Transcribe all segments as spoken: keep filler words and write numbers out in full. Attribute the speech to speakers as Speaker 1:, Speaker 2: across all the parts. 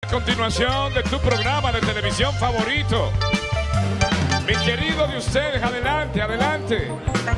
Speaker 1: Continuación de tu programa de televisión favorito. Mi querido de ustedes, adelante, adelante.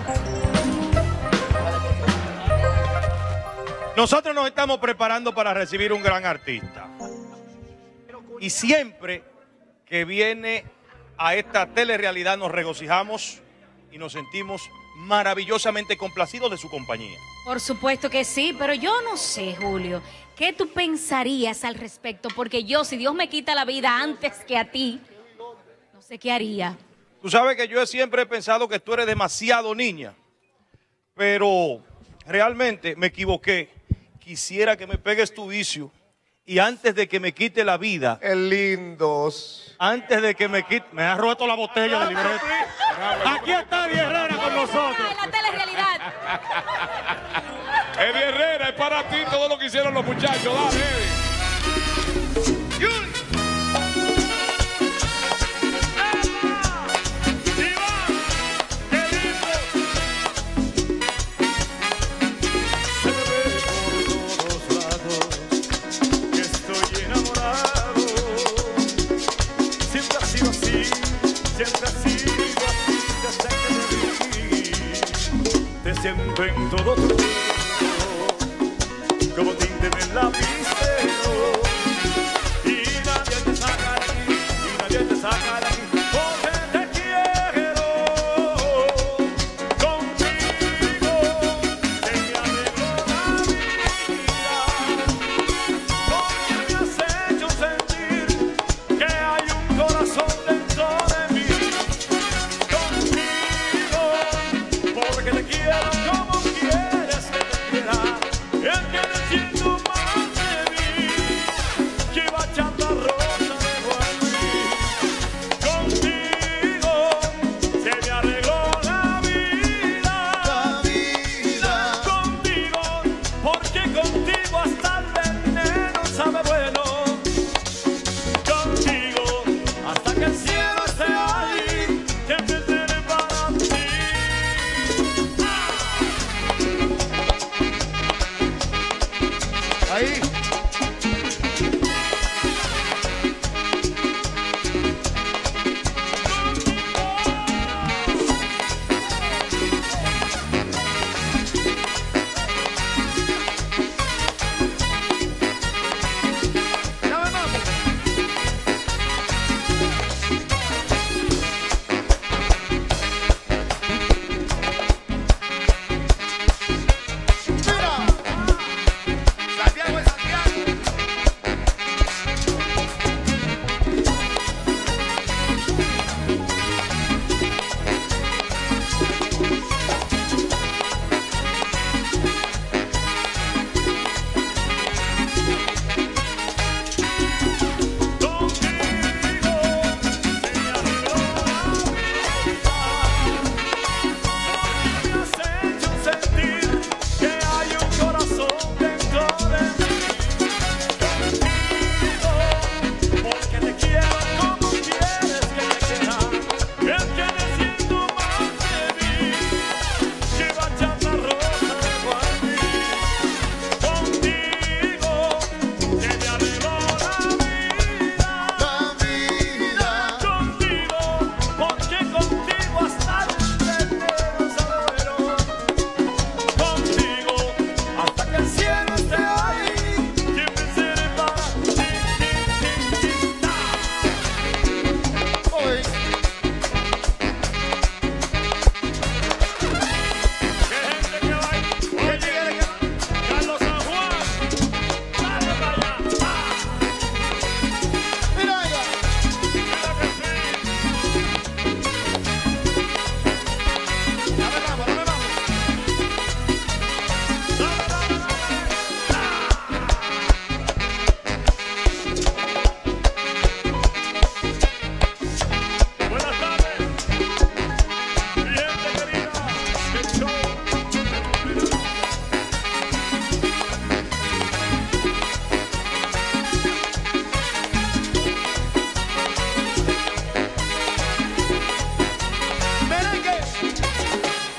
Speaker 2: Nosotros nos estamos preparando para recibir un gran artista. Y siempre que viene a esta telerrealidad nos regocijamos y nos sentimos maravillosamente complacidos de su compañía.
Speaker 3: Por supuesto que sí, pero yo no sé, Julio, ¿qué tú pensarías al respecto? Porque yo, si Dios me quita la vida antes que a ti, no sé qué haría.
Speaker 2: Tú sabes que yo siempre he pensado que tú eres demasiado niña, pero realmente me equivoqué. Quisiera que me pegues tu vicio y antes de que me quite la vida.
Speaker 4: El lindos.
Speaker 2: Antes de que me quite. Me ha roto la botella de libreto. Aquí está Eddie Herrera con nosotros.
Speaker 3: En la telerrealidad.
Speaker 1: Eddie Herrera, es para ti todo lo que hicieron los muchachos. Dale, Eddie.
Speaker 5: Siento en todo tu cuerpo como tinte en el lapicero y nadie te saca de aquí, y nadie te saca de aquí porque te quiero contigo, te me arreglo la vida porque me has hecho sentir que hay un corazón dentro de mí contigo, porque te quiero.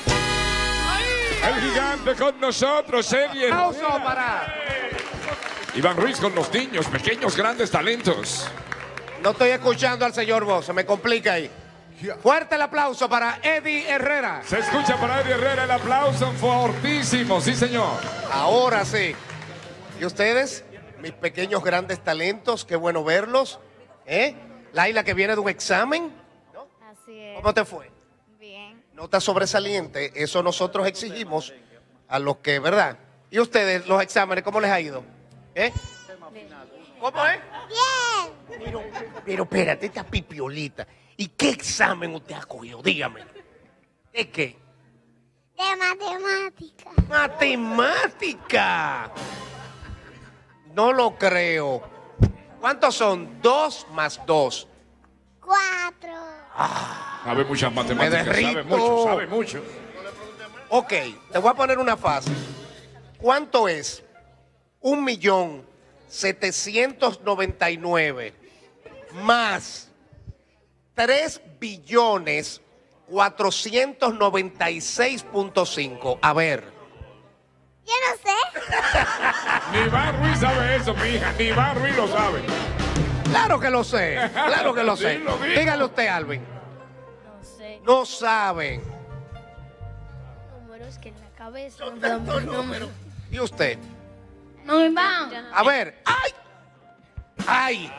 Speaker 1: Con nosotros, Eddie.
Speaker 4: ¡Aplauso para
Speaker 1: Iván Ruiz con los niños, pequeños, grandes talentos.
Speaker 4: No estoy escuchando al señor Voz, se me complica ahí. Fuerte el aplauso para Eddie Herrera.
Speaker 1: Se escucha para Eddie Herrera el aplauso fortísimo, sí señor.
Speaker 4: Ahora sí. ¿Y ustedes? Mis pequeños grandes talentos, qué bueno verlos. ¿Eh? Laila, que viene de un examen.
Speaker 6: Así es.
Speaker 4: ¿Cómo te fue?
Speaker 6: Bien.
Speaker 4: Nota sobresaliente, eso nosotros exigimos a los que, ¿verdad? ¿Y ustedes, los exámenes, cómo les ha ido? ¿Eh? ¿Cómo es?
Speaker 6: Bien.
Speaker 4: Pero, pero espérate, esta pipiolita. ¿Y qué examen usted ha cogido? Dígame. ¿De qué?
Speaker 6: De matemática.
Speaker 4: ¡Matemática! No lo creo. ¿Cuántos son? Dos más dos.
Speaker 6: Cuatro.
Speaker 1: Sabe muchas matemáticas,
Speaker 4: Me
Speaker 1: sabe
Speaker 4: derrito.
Speaker 1: mucho, sabe mucho.
Speaker 4: Ok, te voy a poner una fácil. ¿Cuánto es un millón setecientos noventa y nueve más tres billones cuatrocientos noventa y seis punto cinco? A ver.
Speaker 6: Yo no sé.
Speaker 1: Ni Iván Ruiz sabe eso, mi hija, ni Iván Ruiz lo sabe.
Speaker 4: Claro que lo sé, claro que lo sé.
Speaker 1: Dilo, dilo.
Speaker 4: Dígale usted, Alvin.
Speaker 6: No sé.
Speaker 4: No saben.
Speaker 6: Números que en la cabeza.
Speaker 4: ¿Y usted?
Speaker 6: No me van.
Speaker 4: A ver. ¡Ay! ¡Ay!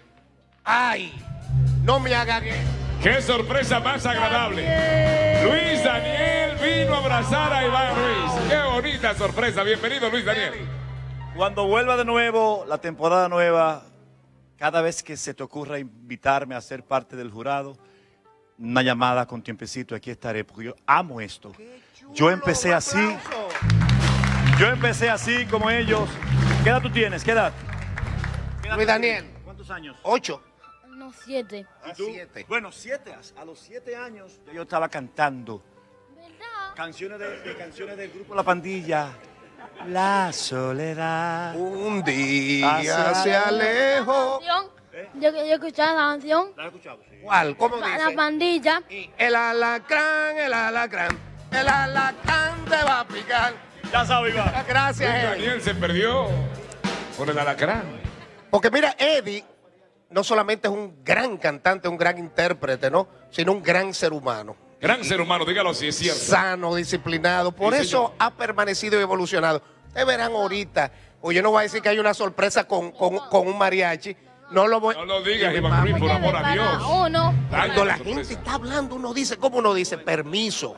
Speaker 4: ¡Ay! No me hagan eso.
Speaker 1: ¡Qué sorpresa más agradable! Luis Daniel vino a abrazar a Iván Ruiz. ¡Qué bonita sorpresa! Bienvenido, Luis Daniel.
Speaker 7: Cuando vuelva de nuevo la temporada nueva, cada vez que se te ocurra invitarme a ser parte del jurado, una llamada con tiempecito, aquí estaré, porque yo amo esto. Yo empecé así, yo empecé así como ellos. ¿Qué edad tú tienes? ¿Qué edad? ¿Qué edad
Speaker 4: Luis
Speaker 7: tú
Speaker 4: Daniel.
Speaker 7: tienes? ¿Cuántos años?
Speaker 4: Ocho.
Speaker 6: No, siete.
Speaker 7: ¿Y tú?
Speaker 4: Siete.
Speaker 7: Bueno, siete. A los siete años ya yo estaba cantando
Speaker 6: ¿Verdad?
Speaker 7: canciones de, de canciones del grupo La Pandilla. La soledad.
Speaker 4: Un día
Speaker 7: Hacia
Speaker 4: se alejó.
Speaker 6: Yo, yo escuchaba la canción.
Speaker 7: ¿La has escuchado? Sí.
Speaker 4: ¿Cuál? ¿Cómo
Speaker 6: La
Speaker 4: dice?
Speaker 6: pandilla.
Speaker 4: Y el alacrán, el alacrán, el alacrán te va a picar.
Speaker 7: Ya sabes, Iván.
Speaker 4: Gracias,
Speaker 1: Luis
Speaker 4: Eddie.
Speaker 1: Daniel se perdió por el alacrán.
Speaker 4: Porque mira, Eddie no solamente es un gran cantante, un gran intérprete, ¿no? Sino un gran ser humano.
Speaker 1: Gran ser humano, dígalo si es cierto.
Speaker 4: Sano, disciplinado. Por
Speaker 1: Sí,
Speaker 4: eso
Speaker 1: señor.
Speaker 4: ha permanecido y evolucionado. Ustedes verán ahorita, o yo no voy a decir que hay una sorpresa con, con, con un mariachi. No lo voy
Speaker 1: No lo digas, Iván Ruiz, por amor a Dios.
Speaker 6: Uno.
Speaker 4: Cuando la
Speaker 1: Sorpresa.
Speaker 4: gente está hablando, uno dice, ¿cómo uno dice? Permiso.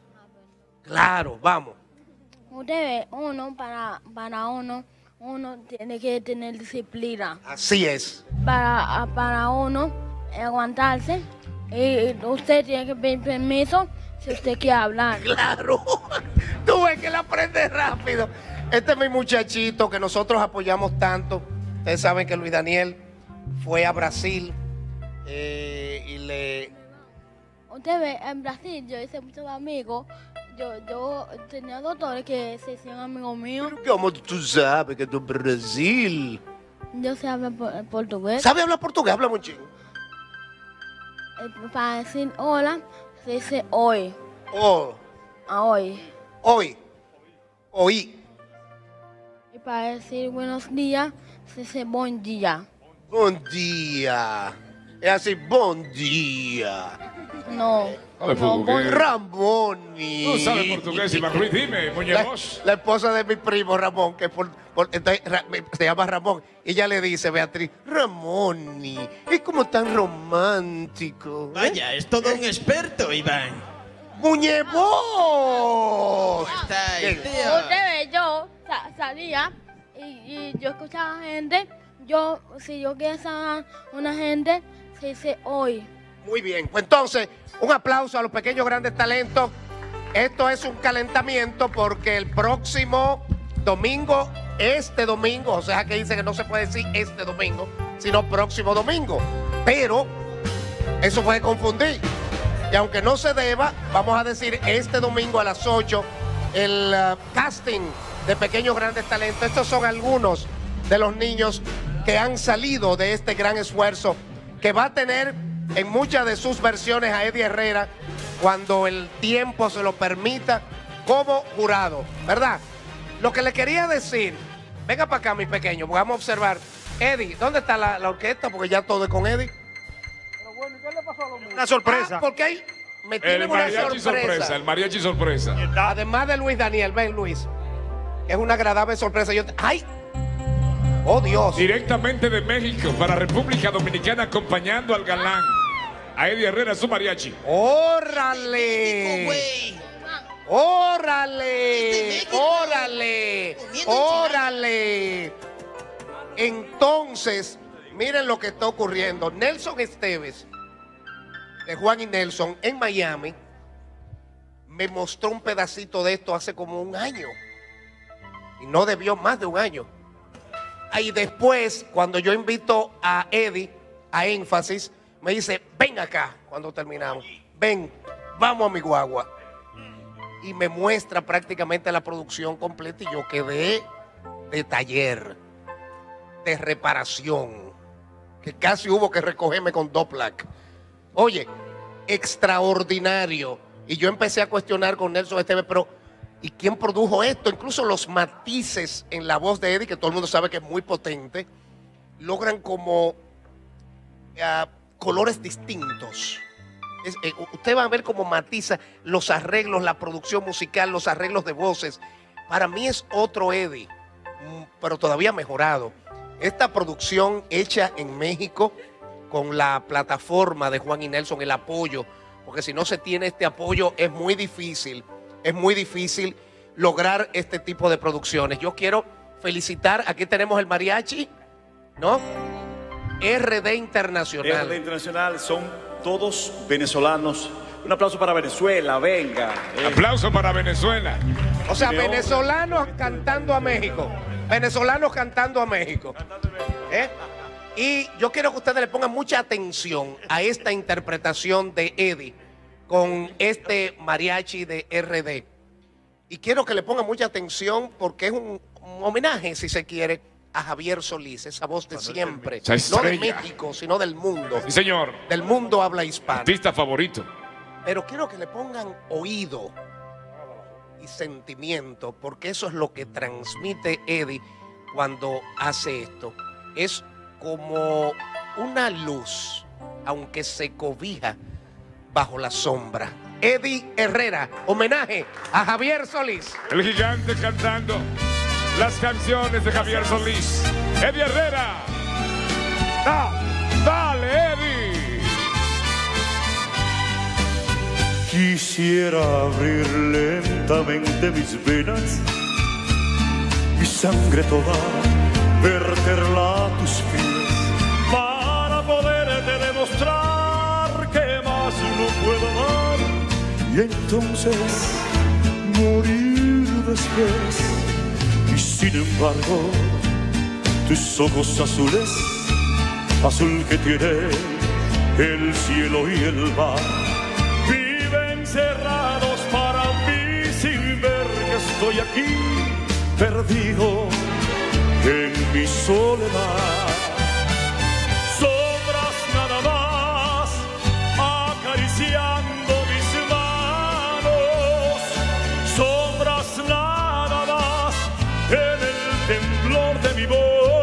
Speaker 4: Claro, vamos.
Speaker 6: Usted ve, uno para, para uno, uno tiene que tener disciplina.
Speaker 4: Así es.
Speaker 6: Para, para uno aguantarse. Y usted tiene que pedir permiso si usted quiere hablar.
Speaker 4: Claro. Tú ves que él aprende rápido. Este es mi muchachito que nosotros apoyamos tanto. Ustedes saben que Luis Daniel fue a Brasil eh, y le...
Speaker 6: Usted ve, en Brasil yo hice muchos amigos. Yo, yo tenía doctores que se hicieron amigos míos.
Speaker 4: ¿Cómo tú sabes que tú en Brasil?
Speaker 6: Yo sé hablar por- portugués.
Speaker 4: ¿Sabe hablar portugués? Habla muy chico.
Speaker 6: Eh, Para decir hola, se dice hoy.
Speaker 4: Oh,
Speaker 6: A hoy.
Speaker 4: hoy. Oí.
Speaker 6: Y para decir buenos días, se dice buen día.
Speaker 4: Bom dia. Es así, bom dia.
Speaker 6: No.
Speaker 1: Sabe
Speaker 6: no,
Speaker 1: portugués.
Speaker 4: Ramoni.
Speaker 1: No sabe portugués, Iván Ruiz, dime,
Speaker 4: La,
Speaker 1: muñecos.
Speaker 4: la esposa de mi primo Ramón, que por, por- entonces, Ra- se llama Ramón, y ella le dice, Beatriz, Ramoni, es como tan romántico. ¿eh?
Speaker 8: Vaya, es todo un experto, Iván.
Speaker 4: ¡Muñevos!
Speaker 8: Está ahí,
Speaker 4: ¿Qué?
Speaker 8: tío.
Speaker 6: Usted ve, yo sa- salía y, y yo escuchaba gente. Yo, si yo quiero saber una gente, se dice hoy.
Speaker 4: Muy bien, pues entonces, un aplauso a los pequeños grandes talentos. Esto es un calentamiento porque el próximo domingo, este domingo, o sea que dice que no se puede decir este domingo, sino próximo domingo. Pero eso puede confundir. Y aunque no se deba, vamos a decir este domingo a las ocho, el uh, casting de pequeños grandes talentos. Estos son algunos de los niños que han salido de este gran esfuerzo que va a tener en muchas de sus versiones a Eddie Herrera cuando el tiempo se lo permita como jurado, ¿verdad? Lo que le quería decir Venga para acá, mi pequeño, vamos a observar. Eddie, ¿dónde está la, la orquesta? Porque ya todo es con Eddie.
Speaker 2: Una sorpresa.
Speaker 4: Ah, porque hay, me tienen
Speaker 1: El
Speaker 4: una
Speaker 1: mariachi
Speaker 4: sorpresa.
Speaker 1: sorpresa. El mariachi sorpresa.
Speaker 4: Además de Luis Daniel, ven Luis. Es una agradable sorpresa. Yo te- ¡Ay! ¡Oh, Dios!
Speaker 1: Directamente de México para República Dominicana acompañando al galán. A Eddie Herrera, su mariachi.
Speaker 4: ¡Órale! ¡Órale! ¡Órale! ¡Órale! Entonces, miren lo que está ocurriendo. Nelson Esteves, de Juan y Nelson, en Miami, me mostró un pedacito de esto hace como un año. Y no debió más de un año. Y después, cuando yo invito a Eddie a Énfasis, me dice, ven acá cuando terminamos. Ven, vamos a mi guagua. Y me muestra prácticamente la producción completa y yo quedé de taller, de reparación, que casi hubo que recogerme con dos placas. Oye, extraordinario. Y yo empecé a cuestionar con Nelson Esteves, pero ¿y quién produjo esto? Incluso los matices en la voz de Eddie, que todo el mundo sabe que es muy potente, logran como uh, colores distintos. Es, eh, usted va a ver cómo matiza los arreglos, la producción musical, los arreglos de voces. Para mí es otro Eddie, pero todavía mejorado. Esta producción hecha en México con la plataforma de Juan y Nelson, el apoyo, porque si no se tiene este apoyo es muy difícil, es muy difícil lograr este tipo de producciones. Yo quiero felicitar, aquí tenemos el mariachi, ¿no? R D Internacional.
Speaker 7: R D Internacional son todos venezolanos. Un aplauso para Venezuela, venga. Eh.
Speaker 1: Aplauso para Venezuela.
Speaker 4: O sea, venezolanos cantando a México. Venezolanos cantando a México. ¿Eh? Y yo quiero que ustedes le pongan mucha atención a esta interpretación de Eddie con este mariachi de R D. Y quiero que le pongan mucha atención porque es un, un homenaje, si se quiere, a Javier Solís, esa voz de siempre. No de México, sino del mundo.
Speaker 1: Sí, señor.
Speaker 4: Del mundo habla hispana.
Speaker 1: Artista favorito.
Speaker 4: Pero quiero que le pongan oído y sentimiento, porque eso es lo que transmite Eddie cuando hace esto. Es como una luz, aunque se cobija bajo la sombra. Eddie Herrera, homenaje a Javier Solís.
Speaker 1: El gigante cantando las canciones de Javier Solís. Eddie Herrera. Da, dale, Eddie.
Speaker 5: Quisiera abrir lentamente mis venas, mi sangre toda, verterla a tus pies, para poderte demostrar que más no puedo dar, y entonces morir después. Y sin embargo, tus ojos azules, azul que tiene el cielo y el mar, viven cerrados para mí sin ver que estoy aquí, perdido en mi soledad. Sombras nada más, acariciando mis manos, sombras nada más en el temblor de mi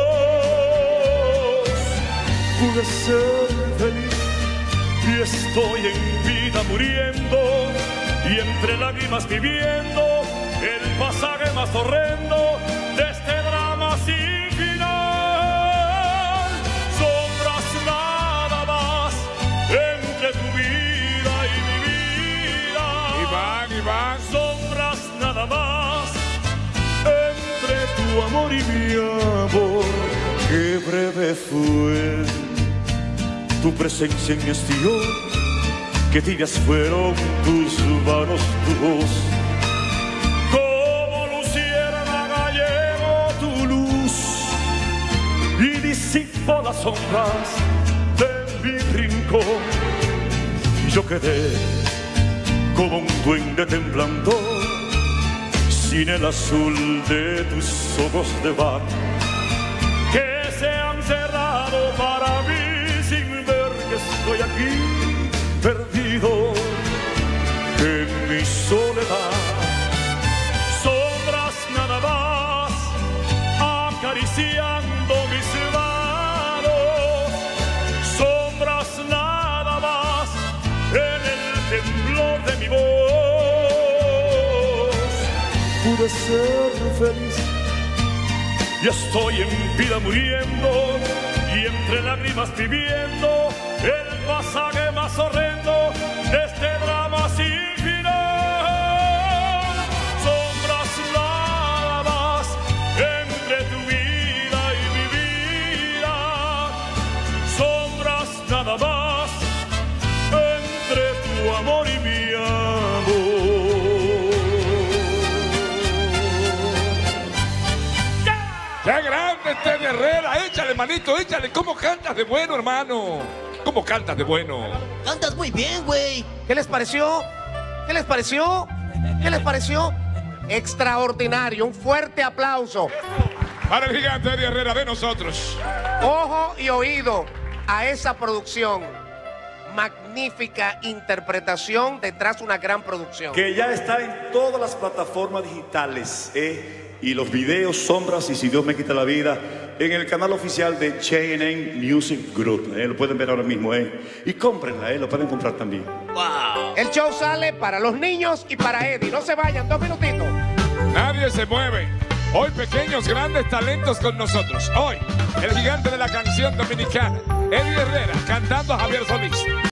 Speaker 5: voz. Pude ser feliz y estoy en vida muriendo, y entre lágrimas viviendo el pasaje más horrendo de este drama sin final. Sombras nada más entre tu vida y mi vida.
Speaker 1: Iván, Iván.
Speaker 5: Sombras nada más entre tu amor y mi amor. Qué breve fue tu presencia en mi hastío, que tibias fueron tus manos, tu voz. Como luciérnaga llegó tu luz y disipó las sombras de mi rincón. Y yo quedé como un duende temblando, sin el azul de tus ojos de mar, que se han cerrado para mí sin ver que estoy aquí, perdido en mi soledad. Sombras nada más, acariciando mis manos, sombras nada más en el temblor de mi voz. Pude ser feliz y estoy en vida muriendo y entre lágrimas viviendo el pasaje más horrendo de este drama sin final. Sombras nada más entre tu vida y mi vida, sombras nada más entre tu amor y mi amor.
Speaker 1: ¡Qué grande este Herrera! Échale, manito, échale. ¿Cómo cantas de bueno, hermano? ¿Cómo cantas de bueno?
Speaker 8: Cantas muy bien, güey.
Speaker 4: ¿Qué les pareció? ¿Qué les pareció? ¿Qué les pareció? Extraordinario. Un fuerte aplauso.
Speaker 1: Para el gigante Eddie Herrera de nosotros.
Speaker 4: Ojo y oído a esa producción. Magnífica interpretación detrás de una gran producción.
Speaker 7: Que ya está en todas las plataformas digitales, ¿eh? Y los videos, sombras y si Dios me quita la vida, en el canal oficial de J N N Music Group, ¿eh? Lo pueden ver ahora mismo, ¿eh? Y cómprenla, ¿eh? Lo pueden comprar también.
Speaker 8: Wow.
Speaker 4: El show sale para los niños y para Eddie. No se vayan, dos minutitos.
Speaker 1: Nadie se mueve. Hoy pequeños, grandes talentos con nosotros. Hoy, el gigante de la canción dominicana, Eddie Herrera, cantando a Javier Solís.